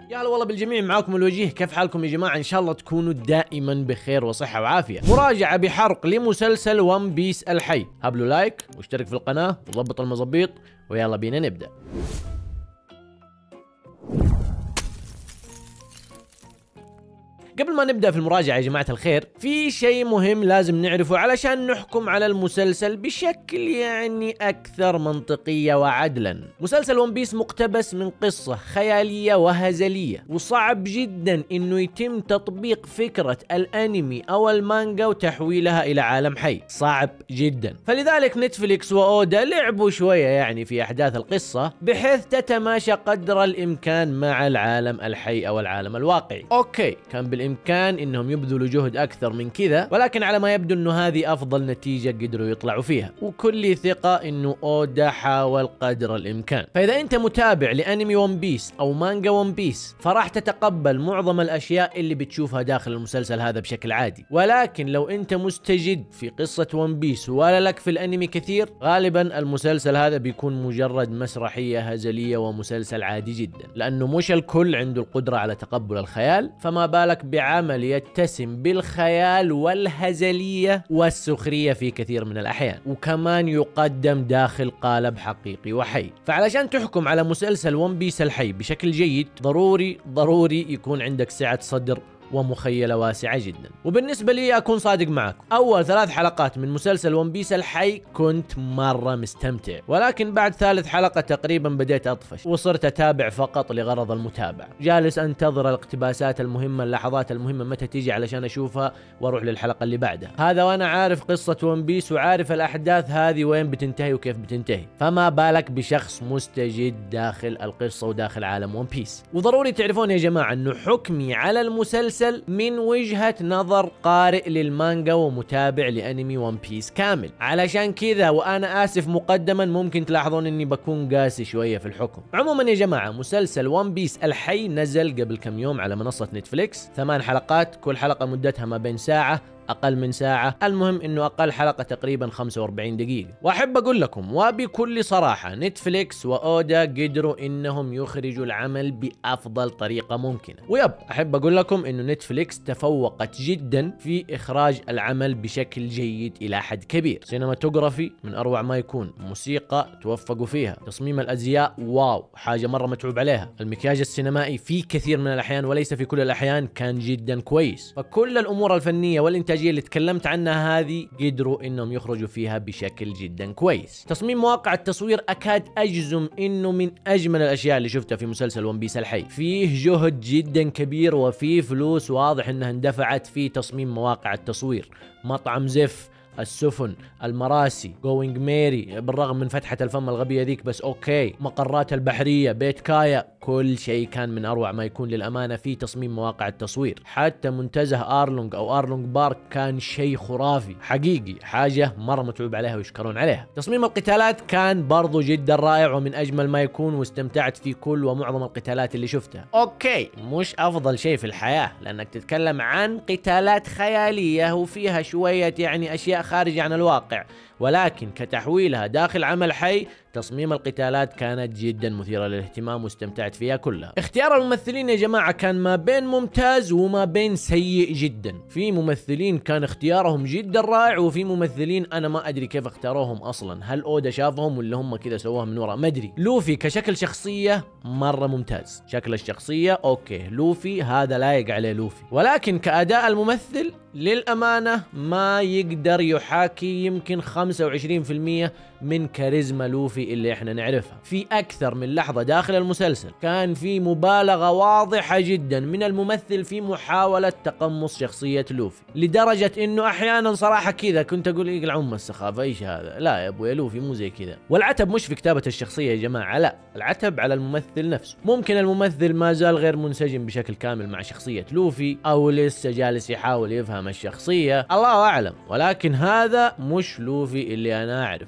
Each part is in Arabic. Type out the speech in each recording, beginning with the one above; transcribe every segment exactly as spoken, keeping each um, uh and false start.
يا هلا والله بالجميع، معاكم الوجيه. كيف حالكم يا جماعة؟ ان شاء الله تكونوا دائما بخير وصحة وعافية. مراجعة بحرق لمسلسل ون بيس الحي. هبلوا لايك واشترك في القناة وضبط المظبيط ويلا بينا نبدأ. قبل ما نبدأ في المراجعة يا جماعة الخير، في شيء مهم لازم نعرفه علشان نحكم على المسلسل بشكل يعني أكثر منطقية وعدلا. مسلسل ون بيس مقتبس من قصة خيالية وهزلية، وصعب جدا إنه يتم تطبيق فكرة الأنمي أو المانجا وتحويلها إلى عالم حي، صعب جدا. فلذلك نتفليكس وأودا لعبوا شوية يعني في أحداث القصة بحيث تتماشى قدر الإمكان مع العالم الحي أو العالم الواقعي. أوكي، كان بال الإمكان إنهم يبذلوا جهد أكثر من كذا، ولكن على ما يبدو إنه هذه أفضل نتيجة قدروا يطلعوا فيها، وكل ثقة إنه أودا حاول قدر الإمكان. فإذا أنت متابع لأنمي ون بيس أو مانجا ون بيس فراح تتقبل معظم الأشياء اللي بتشوفها داخل المسلسل هذا بشكل عادي. ولكن لو أنت مستجد في قصة ون بيس ولا لك في الأنمي كثير، غالبا المسلسل هذا بيكون مجرد مسرحية هزلية ومسلسل عادي جدا، لأنه مش الكل عنده القدرة على تقبل الخيال، فما بالك بعمل يتسم بالخيال والهزلية والسخرية في كثير من الأحيان، وكمان يقدم داخل قالب حقيقي وحي. فعلشان تحكم على مسلسل ون بيس الحي بشكل جيد، ضروري ضروري يكون عندك سعة صدر ومخيلة واسعة جدا. وبالنسبة لي أكون صادق معكم، أول ثلاث حلقات من مسلسل ون بيس الحي كنت مرة مستمتع، ولكن بعد ثالث حلقة تقريبا بديت أطفش وصرت أتابع فقط لغرض المتابعة، جالس أنتظر الاقتباسات المهمة، اللحظات المهمة متى تيجي علشان أشوفها وأروح للحلقة اللي بعدها. هذا وأنا عارف قصة ون بيس وعارف الأحداث هذه وين بتنتهي وكيف بتنتهي، فما بالك بشخص مستجد داخل القصة وداخل عالم ون بيس. وضروري تعرفون يا جماعة أنه حكمي على المسلسل من وجهة نظر قارئ للمانجا ومتابع لأنمي ون بيس كامل. علشان كذا وأنا آسف مقدما ممكن تلاحظون أني بكون قاسي شوية في الحكم. عموما يا جماعة، مسلسل ون بيس الحي نزل قبل كم يوم على منصة نتفليكس، ثمان حلقات، كل حلقة مدتها ما بين ساعة أقل من ساعة، المهم إنه أقل حلقة تقريبا خمسة وأربعين دقيقة. وأحب أقول لكم وبكل صراحة، نتفليكس وأودا قدروا إنهم يخرجوا العمل بأفضل طريقة ممكنة. ويب، أحب أقول لكم إنه نتفليكس تفوقت جدا في إخراج العمل بشكل جيد إلى حد كبير. سينماتوغرافي من أروع ما يكون، موسيقى توفقوا فيها، تصميم الأزياء واو، حاجة مرة متعوب عليها، المكياج السينمائي في كثير من الأحيان وليس في كل الأحيان كان جدا كويس. فكل الأمور الفنية والإنتاج اللي تكلمت عنها هذه قدروا انهم يخرجوا فيها بشكل جدا كويس. تصميم مواقع التصوير اكاد اجزم انه من اجمل الاشياء اللي شفتها في مسلسل ون بيس الحي، فيه جهد جدا كبير وفيه فلوس واضح انها اندفعت في تصميم مواقع التصوير. مطعم زف، السفن، المراسي، جوينج ميري بالرغم من فتحة الفم الغبية ذيك بس اوكي، مقرات البحرية، بيت كايا، كل شيء كان من اروع ما يكون للامانة في تصميم مواقع التصوير. حتى منتزه ارلونج او ارلونج بارك كان شيء خرافي حقيقي، حاجة مرة متعوب عليها ويشكرون عليها. تصميم القتالات كان برضو جدا رائع ومن اجمل ما يكون، واستمتعت في كل ومعظم القتالات اللي شفتها. اوكي، مش افضل شيء في الحياة لانك تتكلم عن قتالات خيالية وفيها شوية يعني اشياء خارجة عن الواقع، ولكن كتحويلها داخل عمل حي تصميم القتالات كانت جدا مثيرة للاهتمام واستمتعت فيها كلها. اختيار الممثلين يا جماعة كان ما بين ممتاز وما بين سيء جدا. في ممثلين كان اختيارهم جدا رائع، وفي ممثلين انا ما ادري كيف اختاروهم اصلا، هل اودا شافهم ولا هم كذا سووها من ورا ما ادري. لوفي كشكل شخصية مرة ممتاز، شكل الشخصية اوكي، لوفي هذا لايق عليه لوفي، ولكن كأداء الممثل للأمانة ما يقدر يحاكي يمكن خمسة وعشرين بالمئة من كاريزما لوفي اللي احنا نعرفها. في أكثر من لحظة داخل المسلسل كان في مبالغة واضحة جدا من الممثل في محاولة تقمص شخصية لوفي، لدرجة انه احيانا صراحة كذا كنت اقول يقلع ام السخافة، ايش هذا؟ لا يا ابوي، لوفي مو زي كذا. والعتب مش في كتابة الشخصية يا جماعة، لا، العتب على الممثل نفسه. ممكن الممثل ما زال غير منسجم بشكل كامل مع شخصية لوفي، او لسه جالس يحاول يفهم الشخصية، الله اعلم، ولكن هذا مش لوفي اللي انا اعرف. زورو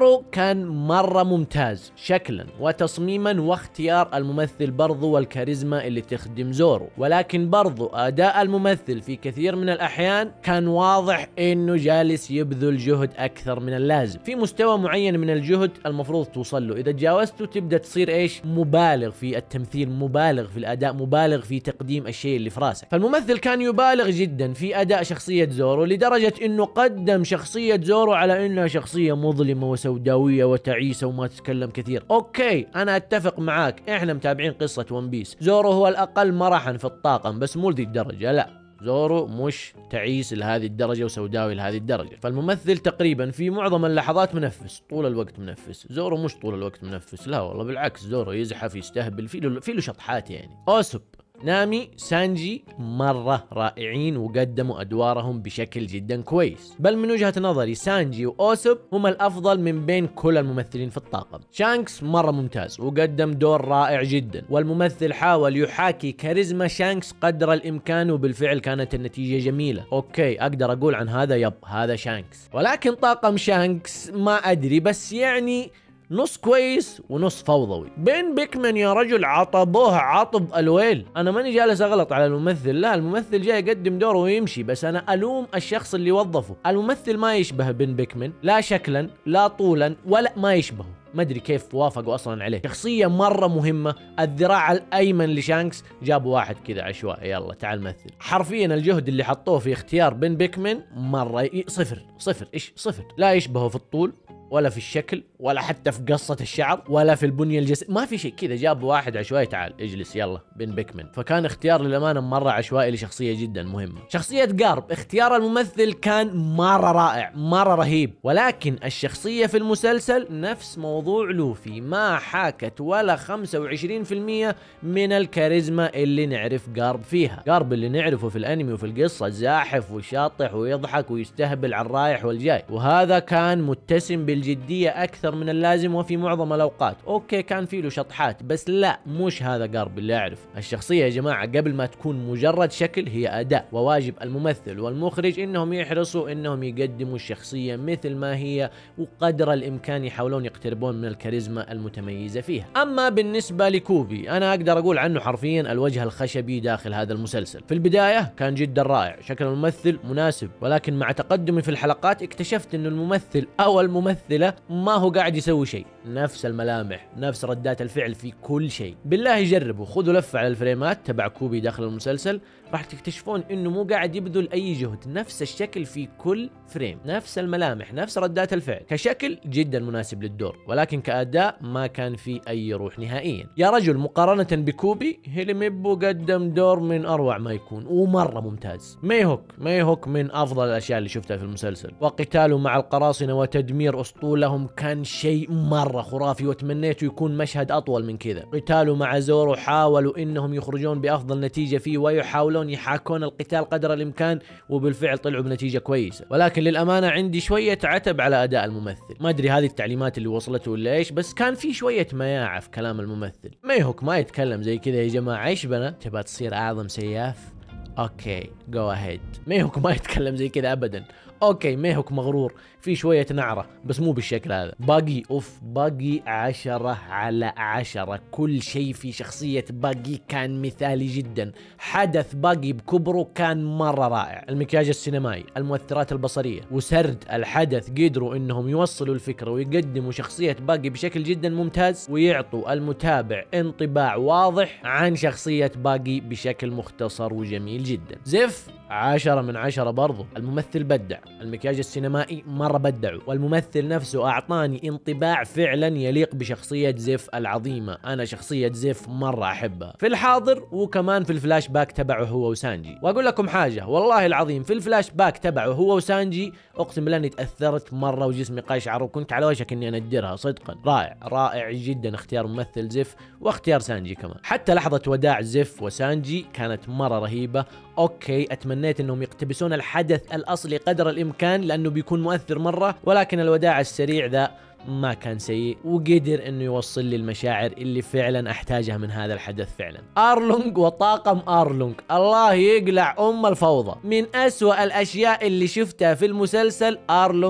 زورو كان مرة ممتاز شكلا وتصميما واختيار الممثل برضو والكاريزما اللي تخدم زورو، ولكن برضو أداء الممثل في كثير من الأحيان كان واضح إنه جالس يبذل جهد أكثر من اللازم في مستوى معين من الجهد المفروض توصل له. إذا تجاوزته تبدأ تصير إيش؟ مبالغ في التمثيل، مبالغ في الأداء، مبالغ في تقديم الشيء اللي في راسك. فالممثل كان يبالغ جدا في أداء شخصية زورو لدرجة إنه قدم شخصية زورو على إنها شخصية مظلمة وسوداوية وتعيسة وما تتكلم كثير. أوكي أنا أتفق معاك، إحنا متابعين قصة ون بيس، زورو هو الأقل مرحا في الطاقم بس مو لذي الدرجة، لا زورو مش تعيس لهذه الدرجة وسوداوي لهذه الدرجة. فالممثل تقريبا في معظم اللحظات منفس، طول الوقت منفس. زورو مش طول الوقت منفس، لا والله بالعكس، زورو يزحف يستهبل، في له في له شطحات يعني. أوسوب، نامي، سانجي مرة رائعين وقدموا أدوارهم بشكل جدا كويس، بل من وجهة نظري سانجي وأوسوب هم الأفضل من بين كل الممثلين في الطاقم. شانكس مرة ممتاز وقدم دور رائع جدا، والممثل حاول يحاكي كاريزما شانكس قدر الإمكان وبالفعل كانت النتيجة جميلة. أوكي أقدر أقول عن هذا يب هذا شانكس، ولكن طاقم شانكس ما أدري، بس يعني نص كويس ونص فوضوي. بين بيكمان يا رجل عطبوه عطب الويل. انا ماني جالس اغلط على الممثل، لا الممثل جاي يقدم دوره ويمشي، بس انا الوم الشخص اللي وظفه. الممثل ما يشبه بين بيكمان لا شكلا لا طولا ولا ما يشبهه، ما ادري كيف وافقوا اصلا عليه. شخصيه مره مهمه، الذراع الايمن لشانكس جابوا واحد كذا عشوائي يلا تعال مثل. حرفيا الجهد اللي حطوه في اختيار بين بيكمان مره صفر صفر ايش صفر، لا يشبهه في الطول ولا في الشكل ولا حتى في قصة الشعر ولا في البنية الجسد، ما في شيء كذا. جابوا واحد عشوائي تعال اجلس يلا بين بيكمان. فكان اختيار للأمانة مرة عشوائي لشخصية جدا مهمة. شخصية جارب، اختيار الممثل كان مرة رائع مرة رهيب، ولكن الشخصية في المسلسل نفس موضوع لوفي، ما حاكت ولا خمسة وعشرين بالمئة من الكاريزما اللي نعرف جارب فيها. جارب اللي نعرفه في الانمي وفي القصة زاحف وشاطح ويضحك ويستهبل على الرايح والجاي، وهذا كان متسم بالجدية أكثر من اللازم وفي معظم الأوقات. أوكي كان فيه له شطحات بس لا مش هذا جارب اللي أعرف. الشخصية يا جماعة قبل ما تكون مجرد شكل هي أداء، وواجب الممثل والمخرج إنهم يحرصوا إنهم يقدموا الشخصية مثل ما هي، وقدر الإمكان يحاولون يقتربون من الكاريزما المتميزة فيها. أما بالنسبة لكوبي أنا أقدر أقول عنه حرفيا الوجه الخشبي داخل هذا المسلسل. في البداية كان جدا رائع، شكل الممثل مناسب، ولكن مع تقدمي في الحلقات اكتشفت إنه الممثل أو الممثلة ما هو قاعد يسوي شيء، نفس الملامح نفس ردات الفعل في كل شيء. بالله جربوا خذوا لفة على الفريمات تبع كوبي داخل المسلسل، راح تكتشفون انه مو قاعد يبذل اي جهد، نفس الشكل في كل فريم، نفس الملامح نفس ردات الفعل. كشكل جدا مناسب للدور، ولكن كأداء ما كان في اي روح نهائيا. يا رجل مقارنة بكوبي هيليميبو قدم دور من اروع ما يكون ومرة ممتاز. ميهوك ميهوك من افضل الاشياء اللي شفتها في المسلسل، وقتاله مع القراصنة وتدمير اسطولهم كان شيء مرة خرافي، وتمنيته يكون مشهد اطول من كذا. قتاله مع زورو حاولوا انهم يخرجون بافضل نتيجة فيه ويحاولون يحاكون القتال قدر الامكان، وبالفعل طلعوا بنتيجة كويسة. ولكن للامانة عندي شوية عتب على اداء الممثل، ما ادري هذه التعليمات اللي وصلته ولا ايش، بس كان في شوية مياعة في كلام الممثل. ميهوك ما يتكلم زي كذا يا جماعة، ايش بنا تبغى تصير اعظم سياف؟ اوكي جو اهيد. ميهوك ما يتكلم زي كذا ابدا. اوكي ميهوك مغرور في شوية نعرة بس مو بالشكل هذا. باقي اوف باقي عشرة على عشرة، كل شيء في شخصية باقي كان مثالي جدا. حدث باقي بكبره كان مرة رائع، المكياج السينمائي، المؤثرات البصرية، وسرد الحدث، قدروا انهم يوصلوا الفكرة ويقدموا شخصية باقي بشكل جدا ممتاز، ويعطوا المتابع انطباع واضح عن شخصية باقي بشكل مختصر وجميل جدا. زيف عشرة من عشرة برضو، الممثل بدع، المكياج السينمائي مرة بدعوا، والممثل نفسه أعطاني انطباع فعلا يليق بشخصية زيف العظيمة. أنا شخصية زيف مرة أحبها في الحاضر وكمان في الفلاش باك تبعه هو وسانجي. وأقول لكم حاجة والله العظيم، في الفلاش باك تبعه هو وسانجي أقسم بالله إني تأثرت مرة وجسمي قشعر وكنت على وشك إني أندرها صدقا. رائع رائع جدا اختيار ممثل زيف واختيار سانجي كمان. حتى لحظة وداع زيف وسانجي كانت مرة رهيبة. أوكي أتمنيت إنهم يقتبسون الحدث الأصلي قدر الإمكان لأنه بيكون مؤثر مرة، ولكن الوداع السريع ذا ما كان سيء، وقدر انه يوصل لي المشاعر اللي فعلا احتاجها من هذا الحدث فعلا. ارلونج وطاقم ارلونج الله يقلع ام الفوضى، من اسوأ الاشياء اللي شفتها في المسلسل ارلونج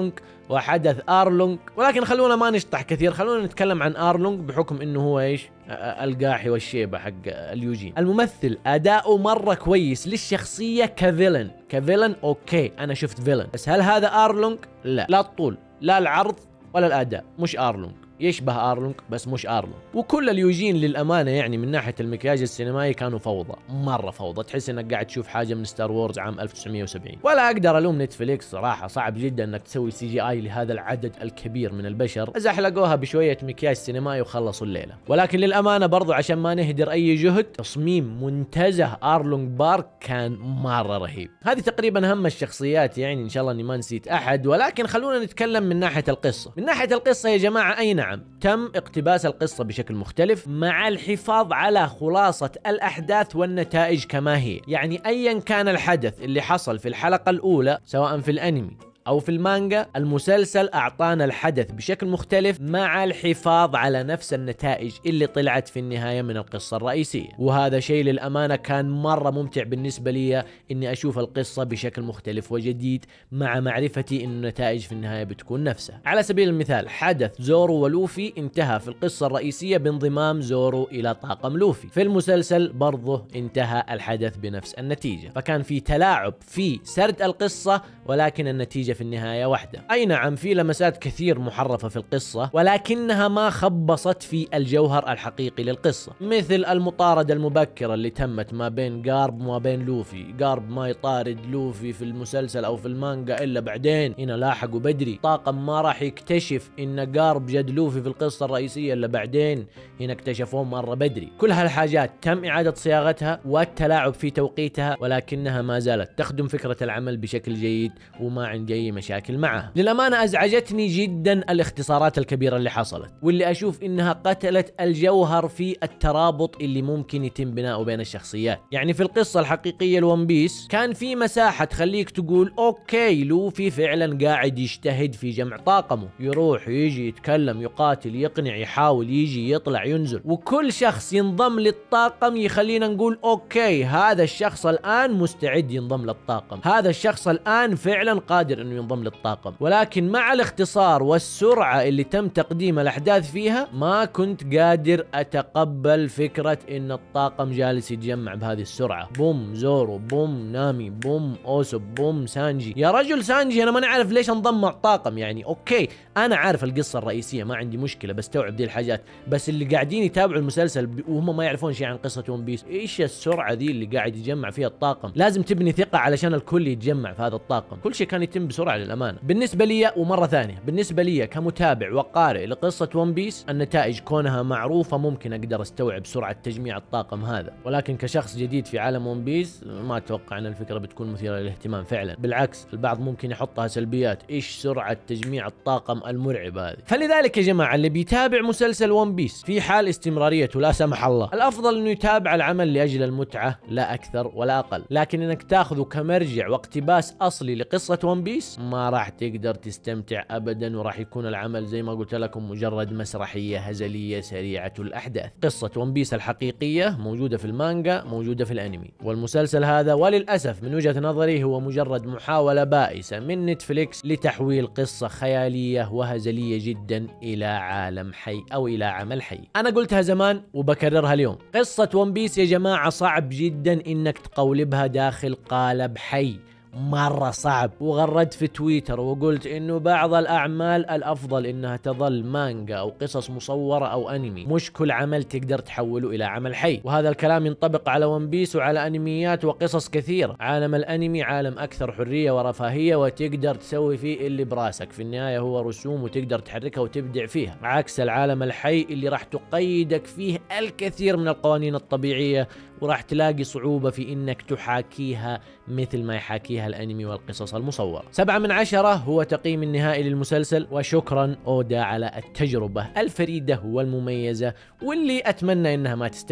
وحدث ارلونغ، ولكن خلونا ما نشطح كثير، خلونا نتكلم عن ارلونغ بحكم انه هو ايش القاحي والشيبه حق اليوجين. الممثل اداؤه مره كويس للشخصيه كفيلن، كفيلن اوكي انا شفت فيلن، بس هل هذا ارلونغ؟ لا، لا الطول لا العرض ولا الاداء، مش ارلونغ، يشبه ارلونغ بس مش ارلونغ. وكل اليوجين للامانه يعني من ناحيه المكياج السينمائي كانوا فوضى، مره فوضى، تحس انك قاعد تشوف حاجه من ستار وورز عام ألف وتسعمية وسبعين. ولا اقدر الوم نتفليكس صراحه، صعب جدا انك تسوي سي جي اي لهذا العدد الكبير من البشر، زحلقوها بشويه مكياج سينمائي وخلصوا الليله. ولكن للامانه برضو عشان ما نهدر اي جهد، تصميم منتزه ارلونغ بارك كان مره رهيب. هذه تقريبا اهم الشخصيات، يعني ان شاء الله اني ما نسيت احد. ولكن خلونا نتكلم من ناحيه القصه. من ناحيه القصه يا جماعه اي نعم تم اقتباس القصة بشكل مختلف مع الحفاظ على خلاصة الأحداث والنتائج كما هي، يعني أيا كان الحدث اللي حصل في الحلقة الأولى سواء في الأنمي أو في المانجا، المسلسل أعطانا الحدث بشكل مختلف مع الحفاظ على نفس النتائج اللي طلعت في النهاية من القصة الرئيسية. وهذا شيء للأمانة كان مرة ممتع بالنسبة لي، إني أشوف القصة بشكل مختلف وجديد مع معرفتي إن النتائج في النهاية بتكون نفسها. على سبيل المثال حدث زورو ولوفي انتهى في القصة الرئيسية بانضمام زورو إلى طاقم لوفي، في المسلسل برضه انتهى الحدث بنفس النتيجة، فكان في تلاعب في سرد القصة ولكن النتيجة في النهاية واحدة. أي نعم في لمسات كثير محرفة في القصة، ولكنها ما خبصت في الجوهر الحقيقي للقصة، مثل المطاردة المبكرة اللي تمت ما بين جارب وما بين لوفي. جارب ما يطارد لوفي في المسلسل أو في المانجا إلا بعدين، هنا لاحقوا بدري. طاقم ما راح يكتشف إن جارب جد لوفي في القصة الرئيسية إلا بعدين، هنا اكتشفوه مرة بدري. كل هالحاجات تم إعادة صياغتها والتلاعب في توقيتها، ولكنها ما زالت تخدم فكرة العمل بشكل جيد وما عندي أي مشاكل معها. للأمانة أزعجتني جدا الاختصارات الكبيرة اللي حصلت، واللي أشوف إنها قتلت الجوهر في الترابط اللي ممكن يتم بناؤه بين الشخصيات. يعني في القصة الحقيقية الون بيس كان في مساحة تخليك تقول أوكي لوفي فعلا قاعد يجتهد في جمع طاقمه، يروح يجي يتكلم يقاتل يقنع يحاول يجي يطلع ينزل، وكل شخص ينضم للطاقم يخلينا نقول أوكي هذا الشخص الآن مستعد ينضم للطاقم، هذا الشخص الآن فعلا قادر انه ينضم للطاقم. ولكن مع الاختصار والسرعة اللي تم تقديم الاحداث فيها ما كنت قادر اتقبل فكرة ان الطاقم جالس يتجمع بهذه السرعة. بوم زورو، بوم نامي، بوم اوسوب، بوم سانجي. يا رجل سانجي انا ما نعرف ليش انضم مع الطاقم. يعني اوكي انا عارف القصة الرئيسية ما عندي مشكلة، بستوعب دي الحاجات، بس اللي قاعدين يتابعوا المسلسل وهم ما يعرفون شيء عن قصة ون بيس، ايش السرعة ذي اللي قاعد يجمع فيها الطاقم؟ لازم تبني ثقة علشان الكل يتجمع في هذا الطاقم. كل شيء كان يتم بسرعة للأمانة بالنسبة لي. ومرة ثانية بالنسبة لي كمتابع وقارئ لقصة ون بيس، النتائج كونها معروفة ممكن أقدر أستوعب سرعة تجميع الطاقم هذا، ولكن كشخص جديد في عالم ون بيس ما أتوقع أن الفكرة بتكون مثيرة للاهتمام فعلا. بالعكس البعض ممكن يحطها سلبيات، إيش سرعة تجميع الطاقم المرعبة هذه. فلذلك يا جماعة اللي بيتابع مسلسل ون بيس في حال استمراريته لا سمح الله، الأفضل إنه يتابع العمل لأجل المتعة لا أكثر ولا أقل. لكن إنك تاخذه كمرجع واقتباس أصلي لقصة ون بيس ما راح تقدر تستمتع ابدا، وراح يكون العمل زي ما قلت لكم مجرد مسرحيه هزليه سريعه الاحداث. قصه ون بيس الحقيقيه موجوده في المانجا، موجوده في الانمي، والمسلسل هذا وللاسف من وجهه نظري هو مجرد محاوله بائسه من نتفليكس لتحويل قصه خياليه وهزليه جدا الى عالم حي او الى عمل حي. انا قلتها زمان وبكررها اليوم، قصه ون بيس يا جماعه صعب جدا انك تقولبها داخل قالب حي، مرة صعب. وغردت في تويتر وقلت انه بعض الاعمال الافضل انها تظل مانجا او قصص مصورة او انمي، مش كل عمل تقدر تحوله الى عمل حي. وهذا الكلام ينطبق على ون بيس وعلى انميات وقصص كثير. عالم الانمي عالم اكثر حرية ورفاهية وتقدر تسوي فيه اللي براسك، في النهاية هو رسوم وتقدر تحركها وتبدع فيها، عكس العالم الحي اللي راح تقيدك فيه الكثير من القوانين الطبيعية، وراح تلاقي صعوبة في انك تحاكيها مثل ما يحاكيها الانمي والقصص المصورة. سبعة من عشرة هو تقييم النهائي للمسلسل، وشكرا اودا على التجربة الفريدة والمميزة واللي اتمنى انها ما تستمر.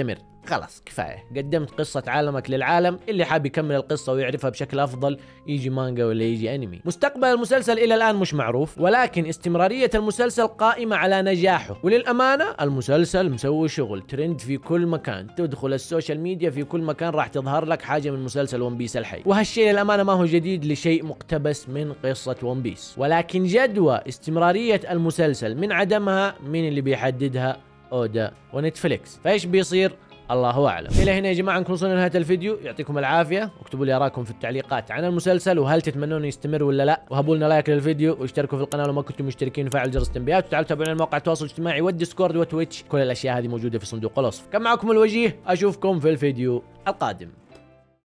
خلاص كفاية، قدمت قصة عالمك للعالم، اللي حاب يكمل القصة ويعرفها بشكل أفضل يجي مانجا ولا يجي أنمي. مستقبل المسلسل إلى الآن مش معروف، ولكن استمرارية المسلسل قائمة على نجاحه. وللأمانة المسلسل مسوي شغل ترند في كل مكان، تدخل السوشيال ميديا في كل مكان راح تظهر لك حاجة من مسلسل ون بيس الحي. وهالشيء للأمانة ما هو جديد لشيء مقتبس من قصة ون بيس، ولكن جدوى استمرارية المسلسل من عدمها مين اللي بيحددها؟ أودا ونتفليكس. فايش بيصير؟ الله اعلم. الى هنا يا جماعه نكون وصلنا لنهايه الفيديو، يعطيكم العافيه، واكتبوا لي اراءكم في التعليقات عن المسلسل وهل تتمنون يستمر ولا لا، وهبوا لنا لايك للفيديو واشتركوا في القناه لو ما كنتم مشتركين وفعل جرس التنبيهات، وتعالوا تابعونا على مواقع التواصل الاجتماعي والديسكورد وتويتش، كل الاشياء هذه موجوده في صندوق الوصف. كان معكم الوجيه، اشوفكم في الفيديو القادم.